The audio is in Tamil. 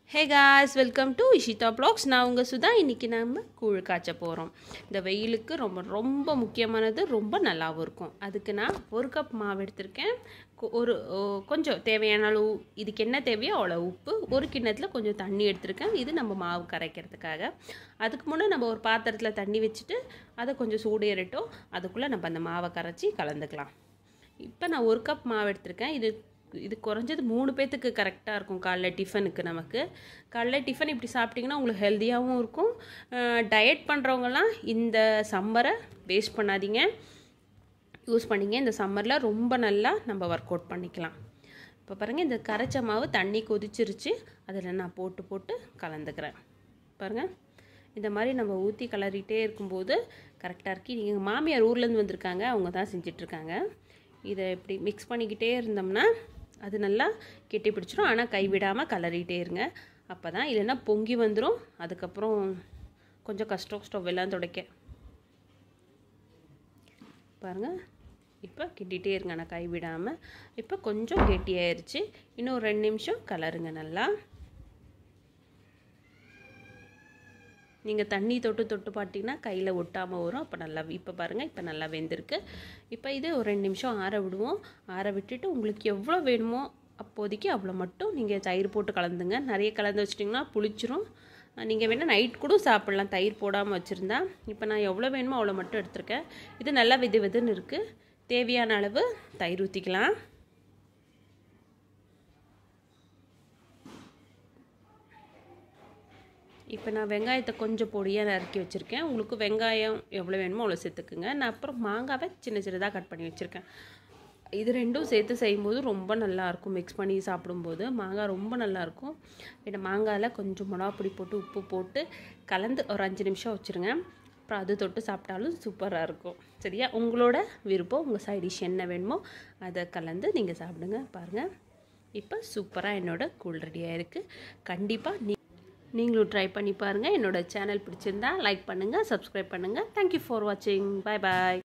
Hey guys, welcome to Ishita Vlogs. நான் உங்க சுதா. இன்னைக்கு நாம கூழ் காய்ச்ச போறோம். இந்த வெயிலுக்கு ரொம்ப முக்கியமானது, ரொம்ப நல்லாவும் இருக்கும். அதுக்கு நான் 1 கப் மாவு எடுத்துர்க்கேன். ஒரு கொஞ்சம் தேவையான அளவு இதுக்கு என்ன தேவையோ அவ்வளவு உப்பு, ஒரு கிண்ணத்துல கொஞ்சம் தண்ணி எடுத்துர்க்கேன். இது நம்ம மாவு கரைக்கிறதுக்காக. அதுக்கு முன்ன நம்ம ஒரு பாத்திரத்துல தண்ணி வெச்சிட்டு அத கொஞ்சம் சூடேறட்டும். அதுக்குள்ள நம்ம அந்த மாவை கரைச்சி கலந்துக்கலாம். இப்போ நான் 1 கப் மாவு எடுத்துர்க்கேன். இது குறைஞ்சது 3 பேத்துக்கு கரெக்ட்டா இருக்கும் காலைல டிஃபனுக்கு நமக்கு. காலைல டிஃபன் இப்படி சாப்பிட்டீங்கன்னா உங்களுக்கு ஹெல்தியாவும் இருக்கும். டயட் பண்றவங்கலாம் இந்த சம்மரை வேஸ்ட் பண்ணாதீங்க. யூஸ் பண்ணீங்க இந்த சம்மர்ல ரொம்ப நல்லா நம்ம வொர்க் அவுட் பண்ணிக்கலாம். இப்போ பாருங்க இந்த கரைச்ச மாவு தண்ணி கொதிச்சிருச்சு. அதில் நான் போட்டு கலந்துக்கிறேன். பாருங்க இந்த மாதிரி நம்ம ஊற்றி கலரிட்டே இருக்கும்போது கரெக்டாக இருக்கு. எங்கள் மாமியார் ஊர்லேருந்து வந்திருக்காங்க, அவங்க தான் செஞ்சிட்ருக்காங்க. இதை இப்படி மிக்ஸ் பண்ணிக்கிட்டே இருந்தோம்னா அது நல்லா கெட்டி பிடிச்சிரும். ஆனால் கைவிடாமல் கலரிட்டே இருங்க. அப்போ தான், இல்லைன்னா பொங்கி வந்துடும். அதுக்கப்புறம் கொஞ்சம் கஷ்டம் ஸ்டவ் எல்லாம் துடைக்க. பாருங்கள் இப்போ கிட்டிகிட்டே இருங்க, ஆனால் கைவிடாமல். இப்போ கொஞ்சம் கெட்டியாயிருச்சு. இன்னும் 2 நிமிஷம் கலருங்க நல்லா. நீங்கள் தண்ணி தொட்டு பார்த்தீங்கன்னா கையில் ஒட்டாமல் வரும். அப்போ நல்லா இப்போ பாருங்கள், இப்போ நல்லா வெந்திருக்கு. இப்போ இது ஒரு 2 நிமிஷம் ஆற விடுவோம். ஆற விட்டுட்டு உங்களுக்கு எவ்வளோ வேணுமோ அப்போதைக்கு அவ்வளோ மட்டும் நீங்கள் தயிர் போட்டு கலந்துங்க. நிறைய கலந்து வச்சிட்டிங்கன்னா புளிச்சிரும். நீங்கள் வேணால் நைட் கூட சாப்பிட்லாம் தயிர் போடாமல் வச்சுருந்தா. இப்போ நான் எவ்வளோ வேணுமோ அவ்வளோ மட்டும் எடுத்துருக்கேன். இது நல்லா வெதுன்னு இருக்குது. தேவையான அளவு தயிர் ஊற்றிக்கலாம். இப்போ நான் வெங்காயத்தை கொஞ்சம் பொடியாக நறுக்கி வச்சுருக்கேன். உங்களுக்கு வெங்காயம் எவ்வளோ வேணுமோ அவ்வளோ சேர்த்துக்குங்க. நான் அப்புறம் மாங்காவை சின்னதாக கட் பண்ணி வச்சுருக்கேன். இது ரெண்டும் சேர்த்து செய்யும்போது ரொம்ப நல்லாயிருக்கும். மிக்ஸ் பண்ணி சாப்பிடும்போது மாங்காய் ரொம்ப நல்லாயிருக்கும். இந்த மாங்காயில் கொஞ்சம் மிளகாப்பொடி போட்டு உப்பு போட்டு கலந்து ஒரு 5 நிமிஷம் வச்சுருங்க. அப்புறம் அது தொட்டு சாப்பிட்டாலும் சூப்பராக இருக்கும். சரியா, உங்களோட விருப்பம், உங்கள் சைட் டிஷ் என்ன வேணுமோ அதை கலந்து நீங்கள் சாப்பிடுங்க. பாருங்கள் இப்போ சூப்பராக என்னோட கூழ் ரெடியாக இருக்குது. கண்டிப்பாக நீங்களும் ட்ரை பண்ணி பாருங்கள். என்னோட சேனல் பிடிச்சிருந்தா லைக் பண்ணுங்கள், சப்ஸ்கிரைப் பண்ணுங்கள். தேங்க்யூ ஃபார் வாட்சிங். பாய் பாய்.